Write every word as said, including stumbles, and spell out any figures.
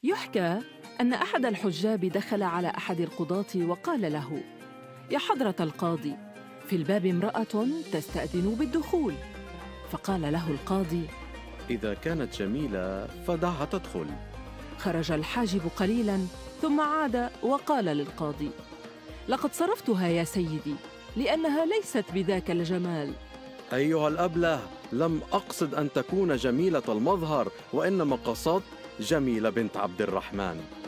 يحكى أن أحد الحجاب دخل على أحد القضاة وقال له: يا حضرة القاضي، في الباب امرأة تستأذن بالدخول. فقال له القاضي: إذا كانت جميلة فدعها تدخل. خرج الحاجب قليلاً ثم عاد وقال للقاضي: لقد صرفتها يا سيدي، لأنها ليست بذاك الجمال. أيها الأبله، لم أقصد أن تكون جميلة المظهر، وإنما قصدت جميلة بنت عبد الرحمن.